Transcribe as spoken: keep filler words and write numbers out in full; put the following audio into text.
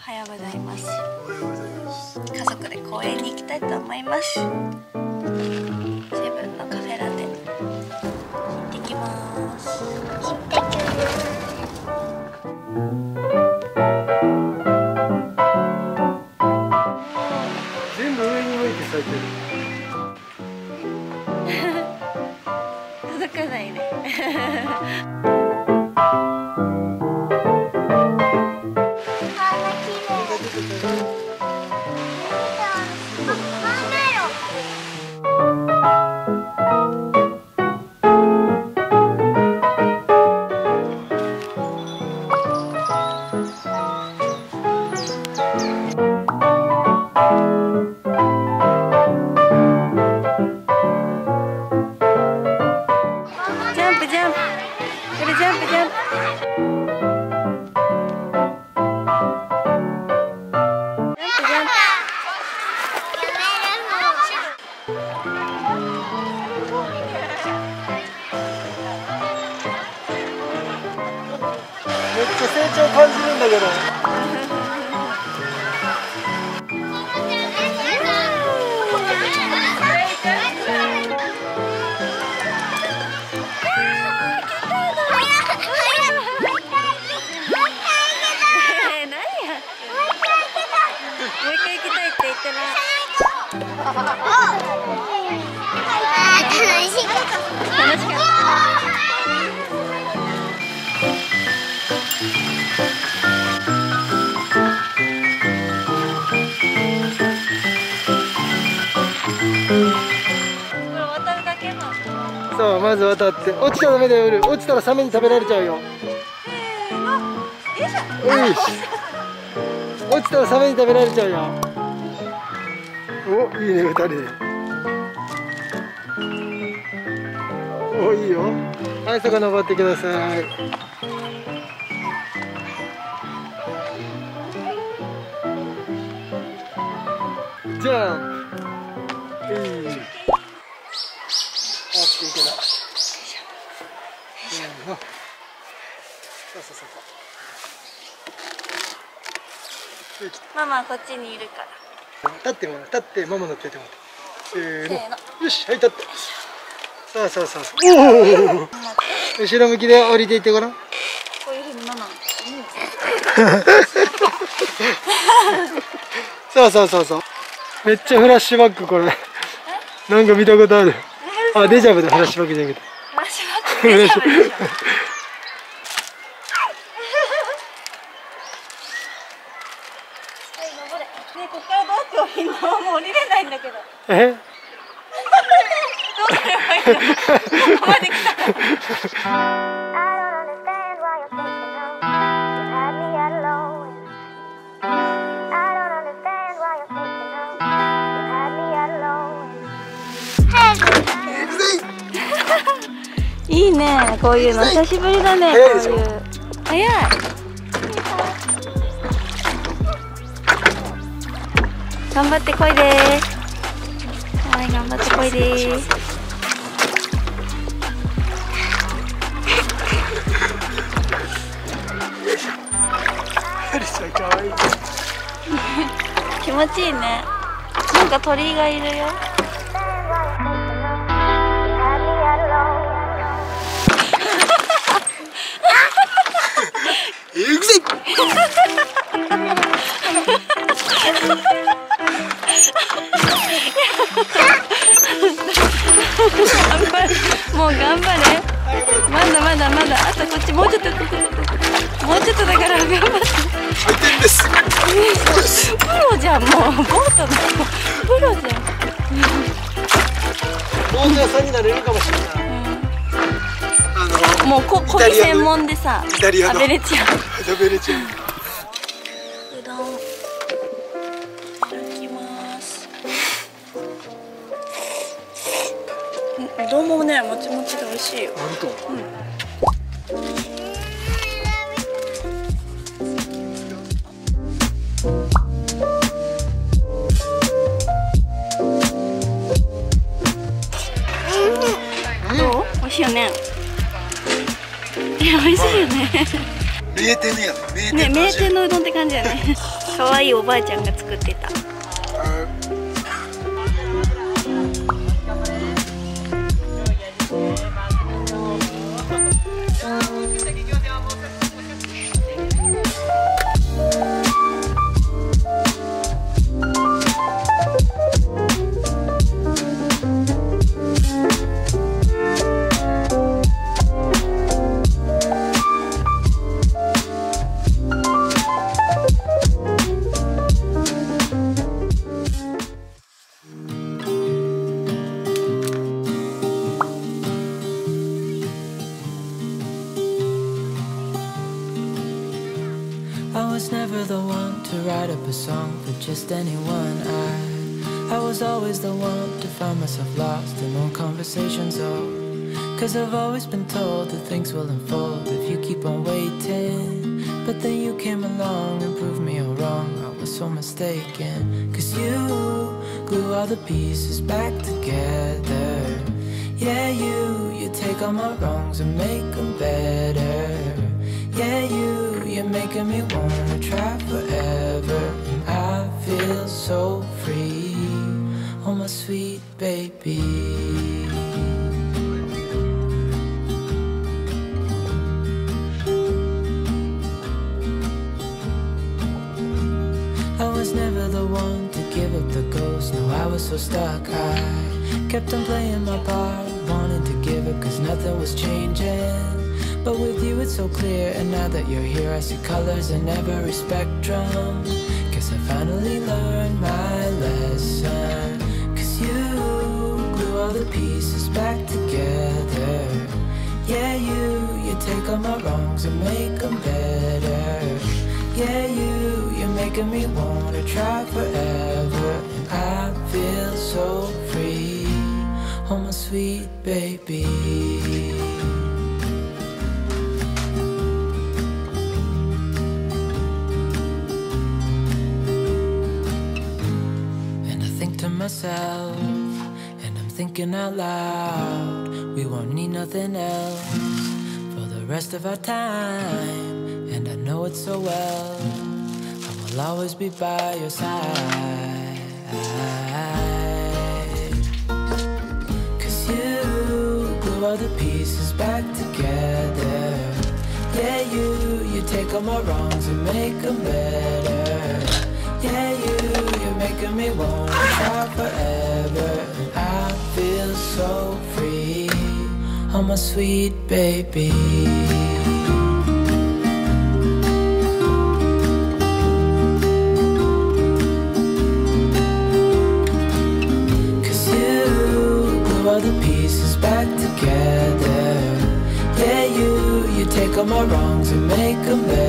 おはようございます。家族で公園に行きたいと思います。セブンのカフェラテ行ってきます。行ってきます。 全部上に向いて咲いてる。 届かないね。 めっちゃ成長感じるんだけど。そう、まず渡って落ちたらダメだよ。夜落ちたらサメに食べられちゃうよ。せーの、よいしょ。落ちたらサメに食べられちゃうよ。お、いいね、二人で。お、いいよ。はい、そこ登ってください。じゃあ、いい。あ、いけた。せーの。そうそうそう。 ママはこっちにいるから。 立ってもらう。立ってママの手でもらう。せーの。 せーの。 よし、はい、立って。そうそうそうそう。おお。後ろ向きで降りていってごらん。 こういう風にママ。 そうそうそうそう。めっちゃフラッシュバックこれ。なんか見たことある。あ、デジャブだ。フラッシュバックじゃなくて。 フラッシュバック。デジャブでしょ。ね、ここからどうやって降りるの？もう降りれないんだけど。 え？ どうすればいいの？ここまで来た。いいね、こういうの久しぶりだね。 早いでしょ？ こういう早い。頑張ってこいでーす。はい、頑張ってこいでーす。 かわいい。 気持ちいいね。なんか鳥がいるよ。 行くぜ。 もう頑張れ。まだまだまだ。あとこっちもうちょっと。もうちょっとだから頑張って。 回転です。 プロじゃん、もうボートのプロじゃん。 ボート屋さんになれるかもしれない。 あのもうここぎ専門でさ、 イタリアの食べれちゃう。 食べれちゃう。 うどんいただきます。うどんもね、もちもちで美味しいよ。 本当。うん。 どう？美味しいよね。いや、美味しいよね。 め名店やね。 ね、名店のうどんって感じやね。可愛いおばあちゃんが作ってた。 I was never the one to write up a song for just anyone. I I was always the one to find myself lost in old conversations. Oh, cause I've always been told that things will unfold if you keep on waiting. But then you came along and proved me all wrong. I was so mistaken. Cause you glue all the pieces back together. Yeah, you, you take all my wrongs and make them better. Yeah, you, you're making me wanna try forever. And I feel so free, oh my sweet baby. I was never the one to give up the ghost. No, I was so stuck. I kept on playing my part, wanting to give up cause nothing was changing. But with you it's so clear, and now that you're here I see colors in every spectrum. Guess I finally learned my lesson. Cause you glue all the pieces back together. Yeah, you, you take all my wrongs and make them better. Yeah, you, you're making me wanna try forever. And I feel so free, oh my sweet baby. Myself, and I'm thinking out loud, we won't need nothing else for the rest of our time. And I know it so well, I will always be by your side. Cause you glue all the pieces back together. Yeah, you, you take all my wrongs and make them better. Yeah, you, you're making me wanna try forever. And I feel so free, oh my sweet baby. Cause you glue all the pieces back together. Yeah, you, you take all my wrongs and make them better.